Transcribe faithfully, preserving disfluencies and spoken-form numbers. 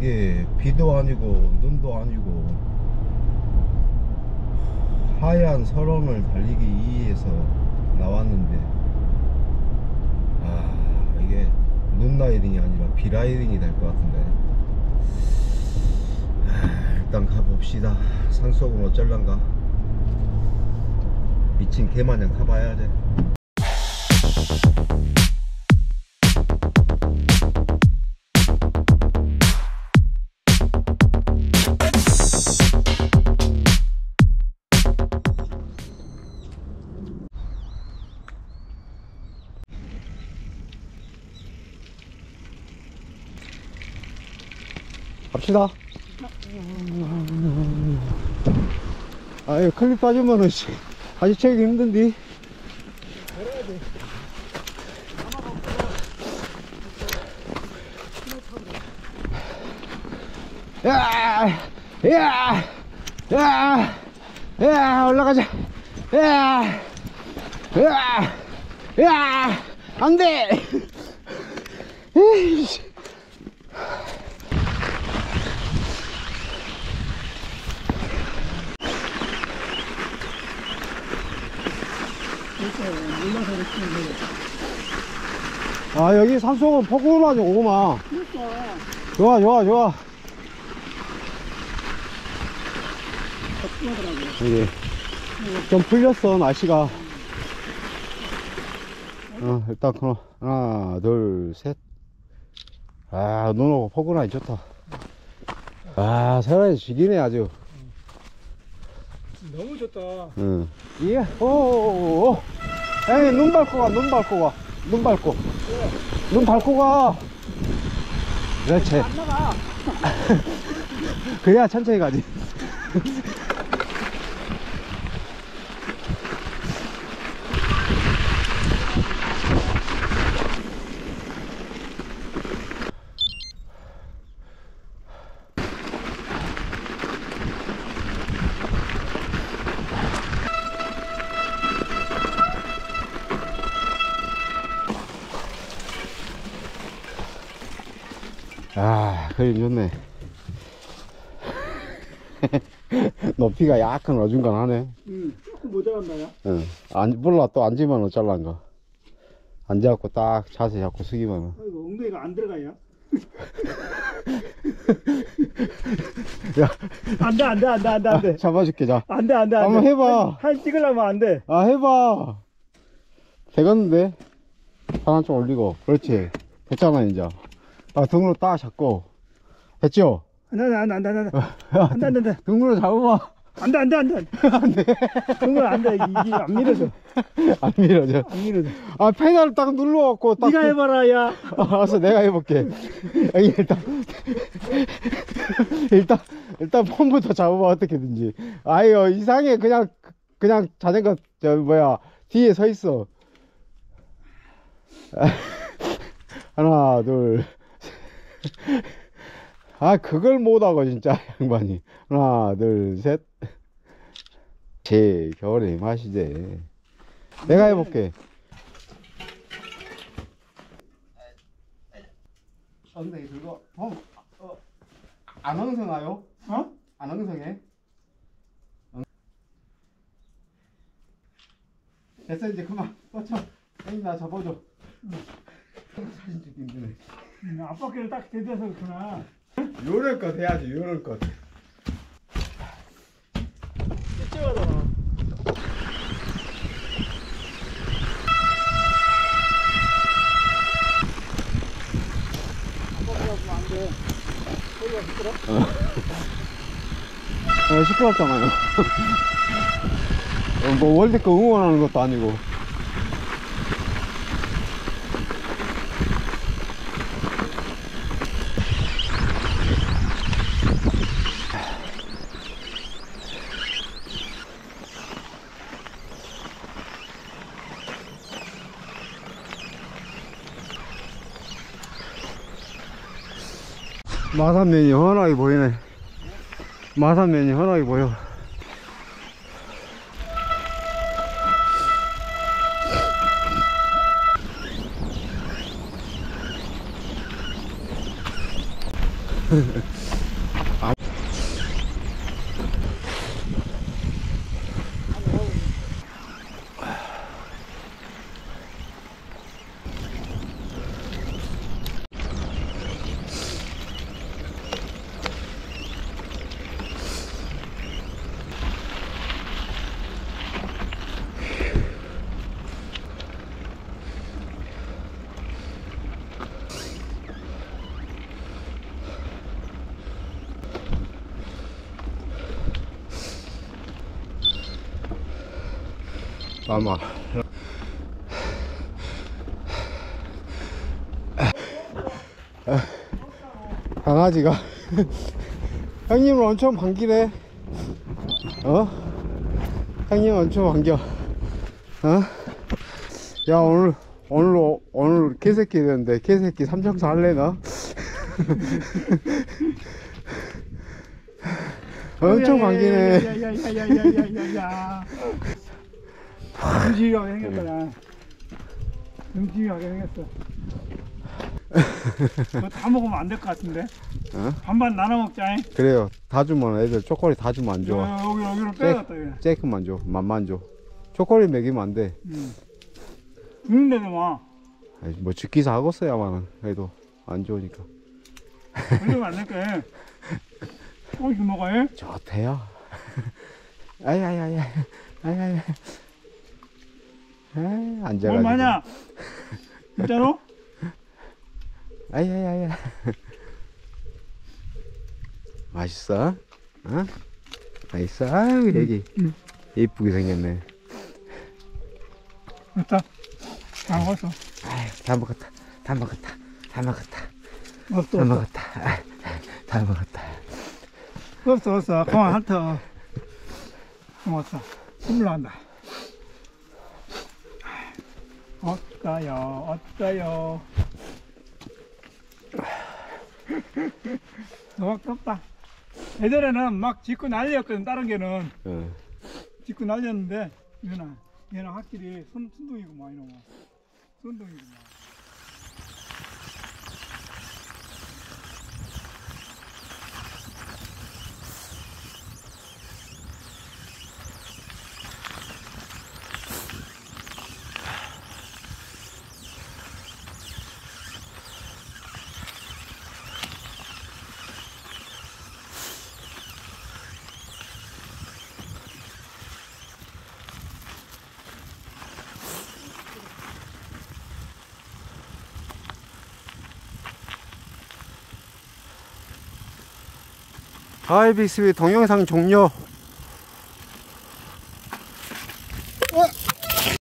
이게 비도 아니고 눈도 아니고 하얀 설원을 달리기 위해서 나왔는데, 아 이게 눈 라이딩이 아니라 비 라이딩이 될 것 같은데. 아, 일단 가봅시다. 산속은 어쩔란가. 미친 개마냥 타봐야지. 갑시다. 아유, 클립 빠지면은 아직 채우기 힘든디. 야, 야, 야, 야, 올라가자. 야, 야, 야, 안 돼. 에이씨. 아, 여기 산속은 포근하지, 오구마. 그러니까. 좋아, 좋아, 좋아. 여기 좀 풀렸어, 날씨가. 어, 일단 그럼 하나, 둘, 셋. 아, 눈 오고 포근하니 좋다. 아, 세라이 죽이네 아주. 너무 좋다. 응. 예. 오오오. 에이, 눈 밟고 가, 눈 밟고 가. 눈 밟고. 눈 밟고 가. 그렇지. 안 나가. 그래야 천천히 가지. 아, 그림 좋네. 높이가 약간 어중간하네. 응, 조금 모자란다, 야. 응. 안, 몰라, 또 앉으면 어쩔란가. 앉아갖고 딱 자세 잡고 숙이면. 아이고, 엉덩이가 안 들어가야. 야, 안 돼, 안 돼, 안 돼, 안 돼, 안 돼. 아, 잡아줄게, 자. 안 돼, 안 돼, 안 돼. 한번 해봐. 사진 찍으려면 안 돼. 아, 해봐. 되겠는데? 팔 한쪽 올리고. 그렇지. 됐잖아, 이제. 아, 등으로 딱 잡고. 됐죠? 안 돼, 안 돼, 안 돼, 안 돼. 안 돼, 안 돼, 안 돼. 등으로 잡아봐. 안 돼, 안 돼, 안 돼. 안 돼. 그건 안 돼. 이게 안 밀어져. 안 밀어져. 안 밀어져. 아, 페달을 딱 눌러갖고 딱. 네가 해봐라, 야. 아, 알았어, 내가 해볼게. 여기 일단. 일단, 일단 폼부터 잡아봐, 어떻게든지. 아유, 이상해. 그냥, 그냥 자전거, 저, 뭐야, 뒤에 서 있어. 하나, 둘. 아, 그걸 못하고, 진짜, 양반이. 하나, 둘, 셋. 제 겨울에 맛이지. 내가 해볼게. 엉덩이 들고, 봄, 어, 안 엉성하요? 어? 안 엉성해? 응. 됐어, 이제 그만. 뻗쳐. 형님, 나 접어줘. 응. 사진 찍기 힘드네. 응, 앞바퀴를 딱 대대서 그렇구나. 요럴 것 해야지, 요럴 것. 찝찝하잖아. 안 돼. 소리가 시끄러? 어, 시끄럽잖아요. 어, 뭐 월드컵 응원하는 것도 아니고. 마산면이 환하게 보이네. 마산면이 환하게 보여. 아마 강아지가 형님을 엄청 반기네. 어? 형님 엄청 반겨. 어? 야, 오늘 오늘 오늘 개새끼 되는데 개새끼 삼총사 할래 너? 엄청 반기네. 야야야야야야야야야. 듬직하게 생겼다. 듬직하게 생겼어. 그거 다 먹으면 안 될 것 같은데? 어? 반반 나눠 먹자. 그래요. 다 주면 애들 초콜릿 다 주면 안 좋아. 여, 여기, 여기로 빼놨다. 이거. 쬐끔만 줘. 맛만 줘. 초콜릿 먹이면 안 돼. 응. 죽는데도 막. 아이, 뭐 죽기사 하겠어야만은 그래도 안 좋으니까. 그러면 안 될게. 조금씩 먹어요. 좋대요. 아야야야. 아야야. 앉아가지고. 뭘 마냐? 진짜로? 아야야야. 맛있어? 어? 맛있어? 아유, 애기. 응. 이쁘게 생겼네. 됐다. 다 먹었어. 아유, 다 먹었다. 다 먹었다. 다 먹었다. 없어, 다 없어. 먹었다. 아유, 다 먹었다. 없어, 없어. 그만 핥어. 고맙어. 숨을 난다. 어떠요, 어떠요. 너밖에 없다. 예전에는 막 짚고 난리였거든, 다른 개는. 어. 짚고 난리였는데, 얘는, 얘는 확실히 순, 순둥이구만, 이놈은. 순둥이구만. 하이빅스비 동영상 종료.